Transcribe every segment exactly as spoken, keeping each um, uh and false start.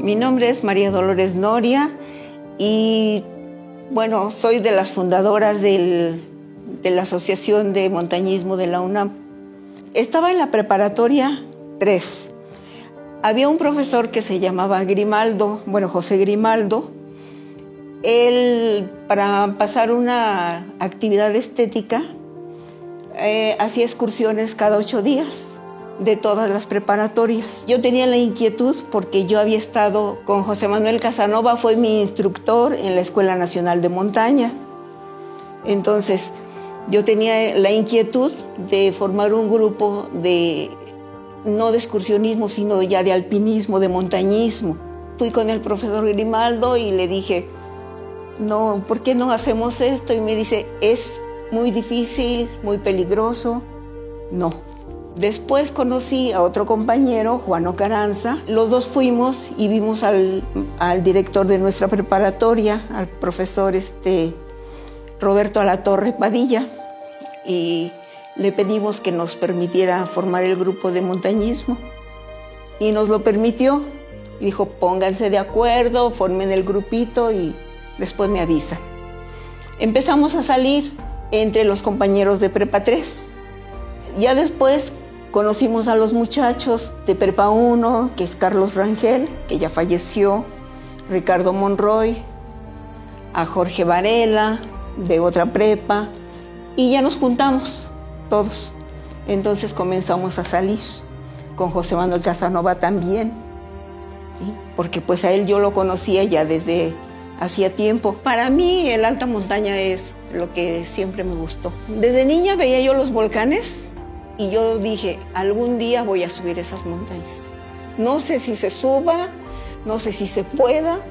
Mi nombre es María Dolores Noria y, bueno, soy de las fundadoras del, de la Asociación de Montañismo de la UNAM. Estaba en la preparatoria tres. Había un profesor que se llamaba Grimaldo, bueno, José Grimaldo. Él, para pasar una actividad estética, eh, hacía excursiones cada ocho días de todas las preparatorias. Yo tenía la inquietud porque yo había estado con José Manuel Casanova, fue mi instructor en la Escuela Nacional de Montaña. Entonces, yo tenía la inquietud de formar un grupo de, no de excursionismo, sino ya de alpinismo, de montañismo. Fui con el profesor Grimaldo y le dije, no, ¿por qué no hacemos esto? Y me dice, es muy difícil, muy peligroso. No. Después conocí a otro compañero, Juan Caranza. Los dos fuimos y vimos al, al director de nuestra preparatoria, al profesor este, Roberto Alatorre Padilla, y le pedimos que nos permitiera formar el grupo de montañismo. Y nos lo permitió. Y dijo, pónganse de acuerdo, formen el grupito y después me avisan. Empezamos a salir entre los compañeros de Prepa tres. Ya después conocimos a los muchachos de Prepa uno, que es Carlos Rangel, que ya falleció, Ricardo Monroy, a Jorge Varela, de otra prepa, y ya nos juntamos todos. Entonces comenzamos a salir, con José Manuel Casanova también, ¿sí? Porque pues a él yo lo conocía ya desde hacía tiempo. Para mí el alta montaña es lo que siempre me gustó. Desde niña veía yo los volcanes, y yo dije, algún día voy a subir esas montañas. No sé si se suba, no sé si se pueda.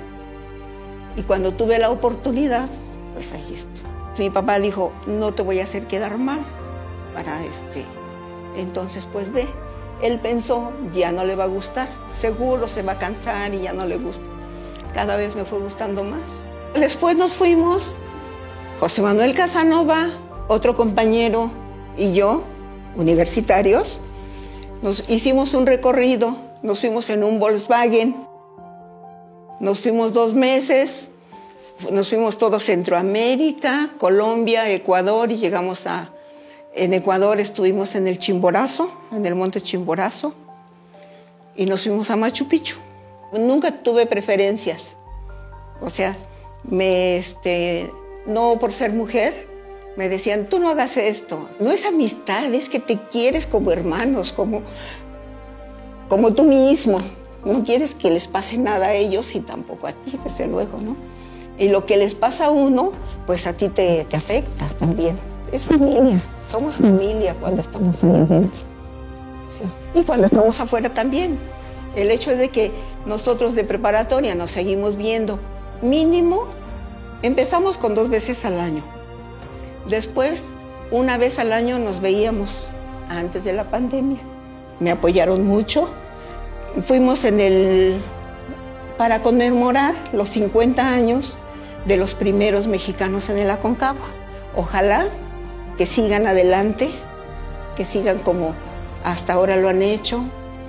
Y cuando tuve la oportunidad, pues ahí estoy. Mi papá dijo, no te voy a hacer quedar mal para este. Entonces, pues ve. Él pensó, ya no le va a gustar. Seguro se va a cansar y ya no le gusta. Cada vez me fue gustando más. Después nos fuimos, José Manuel Casanova, otro compañero y yo, universitarios, nos hicimos un recorrido, nos fuimos en un Volkswagen, nos fuimos dos meses, nos fuimos todo Centroamérica, Colombia, Ecuador, y llegamos a, en Ecuador estuvimos en el Chimborazo, en el monte Chimborazo, y nos fuimos a Machu Picchu. Nunca tuve preferencias, o sea, me, este, no por ser mujer, me decían, tú no hagas esto. No es amistad, es que te quieres como hermanos, como, como tú mismo. No quieres que les pase nada a ellos y tampoco a ti, desde luego, ¿no? Y lo que les pasa a uno, pues a ti te, te afecta también. Es familia, somos familia cuando estamos ahí adentro. Sí. Y cuando estamos afuera también. El hecho es de que nosotros de preparatoria nos seguimos viendo. Mínimo, empezamos con dos veces al año. Después, una vez al año nos veíamos antes de la pandemia. Me apoyaron mucho. Fuimos en el, para conmemorar los cincuenta años de los primeros mexicanos en el Aconcagua. Ojalá que sigan adelante, que sigan como hasta ahora lo han hecho.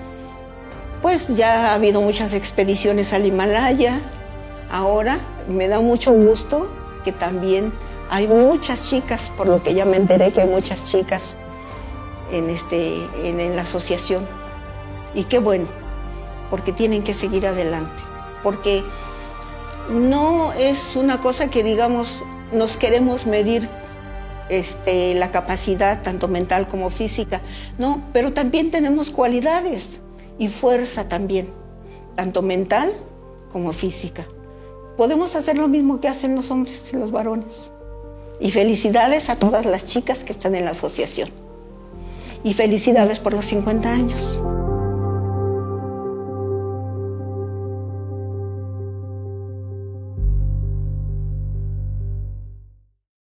Pues ya ha habido muchas expediciones al Himalaya. Ahora me da mucho gusto que también hay muchas chicas, por lo que ya me enteré que hay muchas chicas en, este, en, en la asociación. Y qué bueno, porque tienen que seguir adelante. Porque no es una cosa que, digamos, nos queremos medir este, la capacidad, tanto mental como física. No, pero también tenemos cualidades y fuerza también, tanto mental como física. Podemos hacer lo mismo que hacen los hombres y los varones. Y felicidades a todas las chicas que están en la asociación. Y felicidades por los cincuenta años.